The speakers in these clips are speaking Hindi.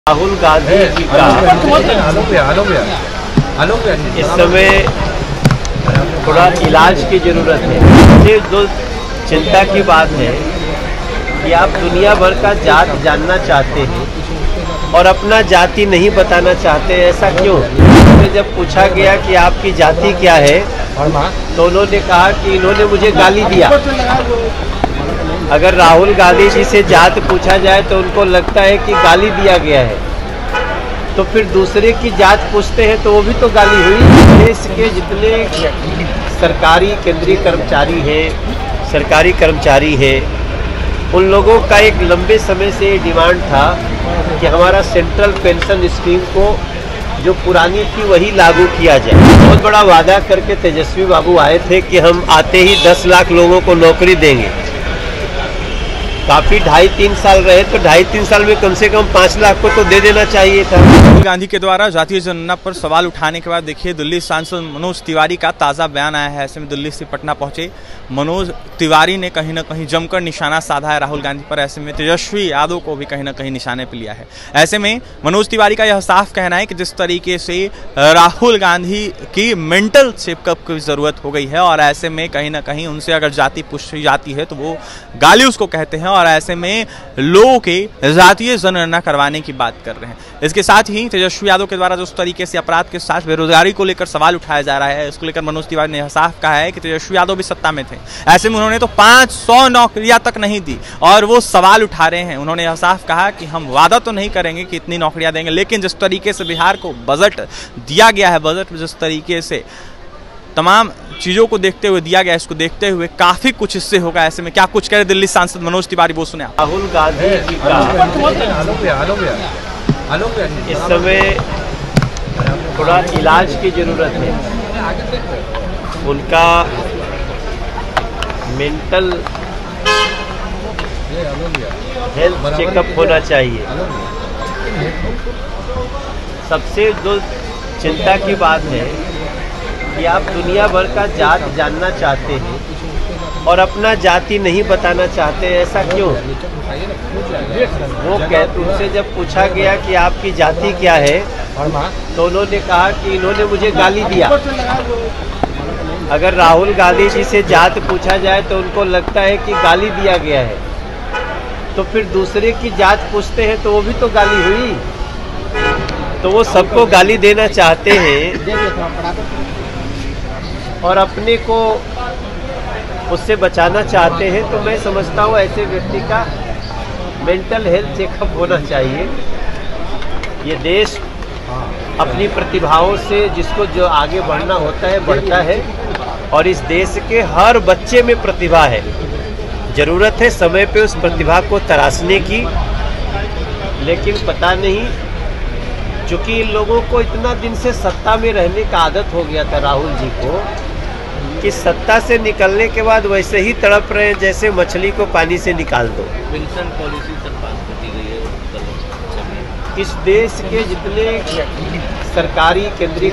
राहुल गांधी जी का इस समय थोड़ा इलाज की जरूरत है। ये जो चिंता की बात है कि आप दुनिया भर का जात जानना चाहते हैं और अपना जाति नहीं बताना चाहते। ऐसा क्यों? तो जब पूछा गया कि आपकी जाति क्या है तो उन्होंने कहा कि इन्होंने मुझे गाली दिया। अगर राहुल गांधी जी से जात पूछा जाए तो उनको लगता है कि गाली दिया गया है, तो फिर दूसरे की जात पूछते हैं तो वो भी तो गाली हुई। देश के जितने सरकारी केंद्रीय कर्मचारी हैं उन लोगों का एक लंबे समय से डिमांड था कि हमारा सेंट्रल पेंशन स्कीम को जो पुरानी थी वही लागू किया जाए। बहुत बड़ा वादा करके तेजस्वी बाबू आए थे कि हम आते ही 10 लाख लोगों को नौकरी देंगे। काफी 2.5-3 साल रहे तो 2.5-3 साल में कम से कम 5 लाख को तो दे देना चाहिए था। राहुल गांधी के द्वारा जातीय जनगणना पर सवाल उठाने के बाद देखिए दिल्ली सांसद मनोज तिवारी का ताज़ा बयान आया है। ऐसे में दिल्ली से पटना पहुंचे मनोज तिवारी ने कहीं ना कहीं जमकर निशाना साधा है राहुल गांधी पर। ऐसे में तेजस्वी यादव को भी कहीं ना कहीं निशाने पर लिया है। ऐसे में मनोज तिवारी का यह साफ कहना है कि जिस तरीके से राहुल गांधी की मेंटल चेकअप की जरूरत हो गई है और ऐसे में कहीं ना कहीं उनसे अगर जाति पूछी जाती है तो वो गाली उसको कहते हैं और ऐसे में लोगों के जातीय जनगणना करवाने की बात कर रहे हैं। इसके साथ ही तेजस्वी यादव के द्वारा जिस तरीके से अपराध के साथ बेरोजगारी को लेकर सवाल उठाया जा रहा है, इसको लेकर मनोज तिवारी ने साफ कहा है कि तेजस्वी यादव भी सत्ता में थे, ऐसे में उन्होंने तो 500 नौकरियां तक नहीं दी और वो सवाल उठा रहे हैं। उन्होंने यह साफ कहा कि हम वादा तो नहीं करेंगे कि इतनी नौकरियां देंगे, लेकिन जिस तरीके से बिहार को बजट दिया गया है, बजट जिस तरीके से तमाम चीजों को देखते हुए दिया गया, इसको देखते हुए काफी कुछ इससे होगा। ऐसे में क्या कुछ कह रहे दिल्ली सांसद मनोज तिवारी, वो सुने। राहुल गांधी जी का इस समय थोड़ा इलाज की जरूरत है। उनका मेंटल हेल्थ चेकअप होना चाहिए। सबसे जो चिंता की बात है कि आप दुनिया भर का जात जानना चाहते हैं और अपना जाति नहीं बताना चाहते। ऐसा क्यों? वो उनसे जब पूछा गया कि आपकी जाति क्या है तो उन्होंने कहा कि इन्होंने मुझे गाली दिया। अगर राहुल गांधी जी से जात पूछा जाए तो उनको लगता है कि गाली दिया गया है, तो फिर दूसरे की जात पूछते हैं तो वो भी तो गाली हुई। तो वो सबको गाली देना चाहते हैं और अपने को उससे बचाना चाहते हैं। तो मैं समझता हूँ ऐसे व्यक्ति का मेंटल हेल्थ चेकअप होना चाहिए। ये देश अपनी प्रतिभाओं से जिसको जो आगे बढ़ना होता है बढ़ता है और इस देश के हर बच्चे में प्रतिभा है। ज़रूरत है समय पे उस प्रतिभा को तराशने की, लेकिन पता नहीं, चूँकि इन लोगों को इतना दिन से सत्ता में रहने का आदत हो गया था राहुल जी को कि सत्ता से निकलने के बाद वैसे ही तड़प रहे हैं जैसे मछली को पानी से निकाल दो। पेंशन पॉलिसी सर पास कर दी गई है। इस देश के जितने सरकारी केंद्रीय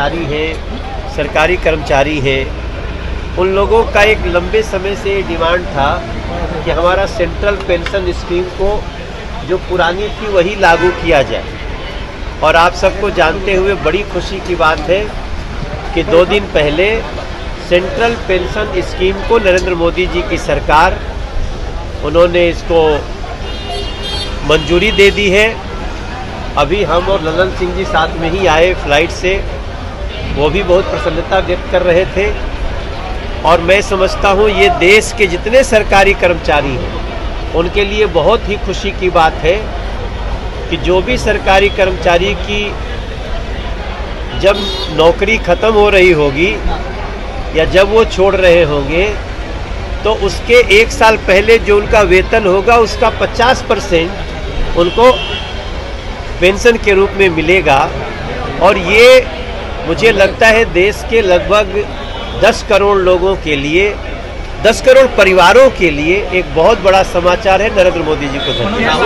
कर्मचारी हैं उन लोगों का एक लंबे समय से डिमांड था कि हमारा सेंट्रल पेंशन स्कीम को जो पुरानी थी वही लागू किया जाए। और आप सबको जानते हुए बड़ी खुशी की बात है कि 2 दिन पहले सेंट्रल पेंशन स्कीम को नरेंद्र मोदी जी की सरकार उन्होंने इसको मंजूरी दे दी है। अभी हम और ललन सिंह जी साथ में ही आए फ्लाइट से, वो भी बहुत प्रसन्नता व्यक्त कर रहे थे। और मैं समझता हूँ ये देश के जितने सरकारी कर्मचारी हैं उनके लिए बहुत ही खुशी की बात है कि जो भी सरकारी कर्मचारी की जब नौकरी ख़त्म हो रही होगी या जब वो छोड़ रहे होंगे तो उसके 1 साल पहले जो उनका वेतन होगा उसका 50% उनको पेंशन के रूप में मिलेगा। और ये मुझे लगता है देश के लगभग 10 करोड़ लोगों के लिए, 10 करोड़ परिवारों के लिए एक बहुत बड़ा समाचार है। नरेंद्र मोदी जी को धन्यवाद।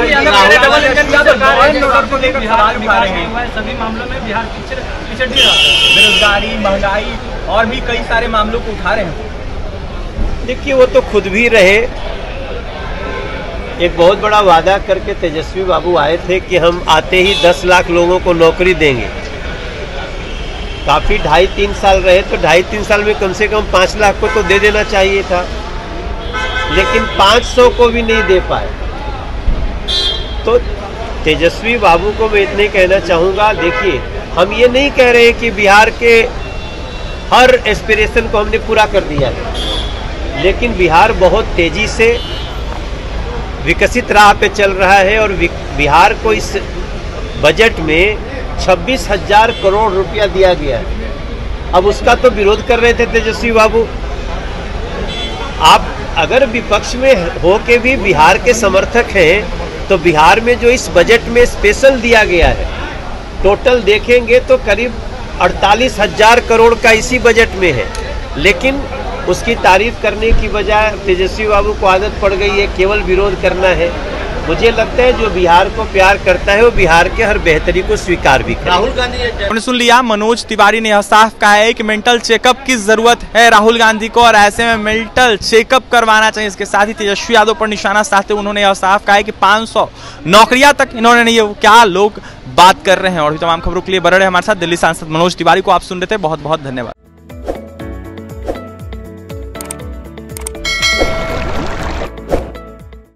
सभी मामलों में बिहार पिछड़ रहा है, बेरोजगारी, महंगाई और भी कई सारे मामलों को उठा रहे हैं। देखिए वो तो खुद भी रहे एक बहुत बड़ा वादा करके तेजस्वी बाबू आए थे कि हम आते ही 10 लाख लोगों को नौकरी देंगे। काफ़ी 2.5-3 साल रहे, तो 2.5-3 साल में कम से कम 5 लाख को तो दे देना चाहिए था, लेकिन 500 को भी नहीं दे पाए। तो तेजस्वी बाबू को मैं इतने कहना चाहूँगा, देखिए हम ये नहीं कह रहे कि बिहार के हर एस्पिरेशन को हमने पूरा कर दिया है, लेकिन बिहार बहुत तेज़ी से विकसित राह पे चल रहा है और बिहार को इस बजट में 26,000 करोड़ रुपया दिया गया है। अब उसका तो विरोध कर रहे थे तेजस्वी बाबू। आप अगर विपक्ष में हो के भी बिहार के समर्थक हैं, तो बिहार में जो इस बजट में स्पेशल दिया गया है, टोटल देखेंगे तो करीब 48,000 करोड़ का इसी बजट में है, लेकिन उसकी तारीफ करने की बजाय तेजस्वी बाबू को आदत पड़ गई है केवल विरोध करना है। मुझे लगता है जो बिहार को प्यार करता है वो बिहार के हर बेहतरी को स्वीकार भी करे। राहुल गांधी आपने सुन लिया, मनोज तिवारी ने यह साफ कहा है कि मेंटल चेकअप की जरूरत है राहुल गांधी को और ऐसे में मेंटल चेकअप करवाना चाहिए। इसके साथ ही तेजस्वी यादव पर निशाना साधते उन्होंने यह साफ कहा है कि 500 नौकरियां तक इन्होंने नहीं, ये क्या लोग बात कर रहे हैं। और भी तमाम खबरों के लिए बने रहे हमारे साथ। दिल्ली सांसद मनोज तिवारी को आप सुन रहे थे, बहुत बहुत धन्यवाद।